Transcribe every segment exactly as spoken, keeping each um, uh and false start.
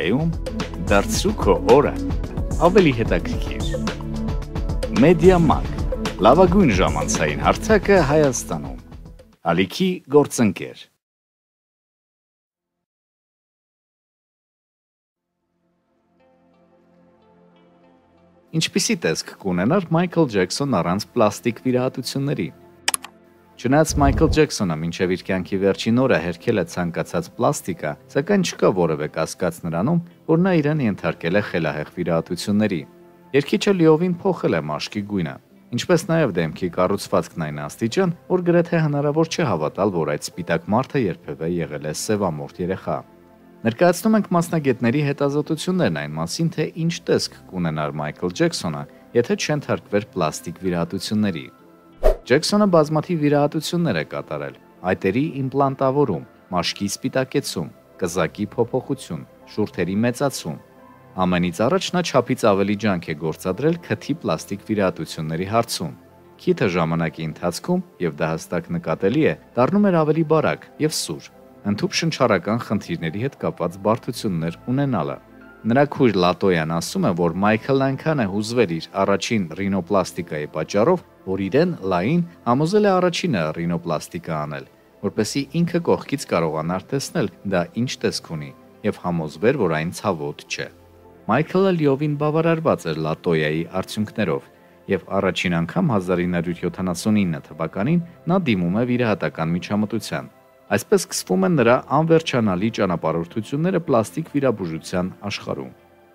մեդիայում դարձրու քո օրը ավելի հետաքրքիր։ Մեդիամարկ, լավագույն ժամանցային հարթակը Հայաստանում։ Ալիքի գործընկեր։ Ինչպիսի տեսք կունենար Մայքլ Ջեքսոնն առանց պլաստիկ վիրահատությունների։ Չնայած Մայքլ Ջեքսոնը մինչև իր կյանքի վերջին օրը հերքել է ցանկացած պլաստիկա, սակայն չկա որևէ կասկած նրանում, որ նա իրեն ենթարկել է խելահեղ վիրահատությունների։ Երգիչը լիովին փոխել է մաշկի գույնը, ինչպես նաև դեմքի կառուցվածքն այն աստիճան, որ գրեթե հնարավոր չէ հավատալ, որ այդ սպիտակ մարդը երբևէ եղել է սևամորթ երեխա։ Ներկայացնում ենք մասնագետների հետազոտություններն այն մասին, թե ինչ տեսք կունենար Մայքլ Ջեքսոնը, եթե չենթարկվեր պլաստիկ վիրահատությունների։ Ջեքսոնը բազմաթիվ վիրահատություններ է կատարել՝ այտերի իմպլանտավորում, մաշկի սպիտակեցում, կզակի փոփոխություն, շուրթերի մեծացում։ Ամենից առաջ նա չափից ավելի ջանք է գործադրել քթի պլաստիկ վիրահատությունների հարցում։ Քիթը ժամանակի ընթացքում, եւ դա հստակ նկատելի է, դառնում էր ավելի բարակ եւ սուր, ընդհուպ շնչառական խնդիրների հետ կապված բարդություններ ունենալը։ Նրա քույր Լատոյան ասում է, որ Մայքլն այնքան է հուզվել իր առաջին ռինոպլաստիկայի պատճառով, որ իրեն լայն համոզել է առաջինը ռինոպլաստիկա անել, որպեսզի ինքը կողքից կարողանար տեսնել դա ինչ տեսք ունի եւ համոզվեր, որ այն ցավոտ չէ։ Մայքլը լիովին բավարարված էր Լատոյայի արդյունքներով եւ առաջին անգամ հազար ինը հարյուր յոթանասունինը թվականին նա դիմում է վիրահատական միջամտության։ Այսպես սկսվում են նրա անվերջանալի ճանապարհորդությունները պլաստիկ վիրաբուժության աշխարհում։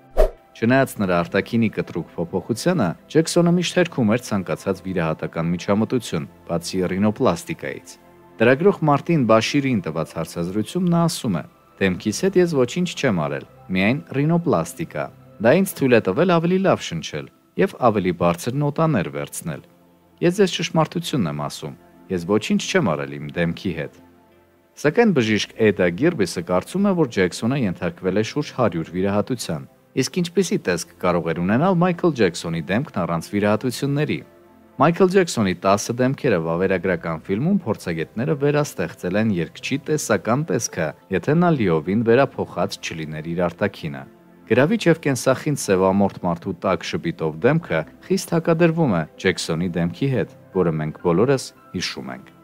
Չնայած նրա արտաքինի կտրուկ փոփոխությանը, Ջեքսոնը միշտ հերքում էր ցանկացած վիրահատական միջամտություն, բացի ռինոպլաստիկայից։ Լրագրող Մարտին Բաշիրին տված հարցազրույցում նա ասում է. «Դեմքիս հետ ես ոչինչ չեմ արել, միայն ռինոպլաստիկա։ Դա ինձ թույլ է տվել ավելի լավ շնչել եւ ավելի բարձր նոտաներ վերցնել։ Ես ձեզ ճշմարտությունն եմ ասում, ես ոչինչ չեմ արել իմ դեմքի հետ»։ Սակայն բժիշկ Էդա Գիրբիսը կարծում է, որ Ջեքսոնը ենթարկվել է շուրջ հարյուր վիրահատության։ Իսկ ինչպիսի տեսք կարող էր ունենալ Մայքլ Ջեքսոնի դեմքն առանց վիրահատությունների։ Մայքլ Ջեքսոնի տասը դեմքերը վավերագրական ֆիլմում փորձագետները վերաստեղծել են երգչի տեսական տեսքը, եթե նա լիովին վերափոխած չլիներ իր արտաքինը։ Գրավիչ եւ կենսախինդ սևամորթ մարդու տաք շպիտով դեմքը խիստ հակադրվում է Ջեքսոնի դեմքի հետ, որը մենք բոլորս հիշում ենք։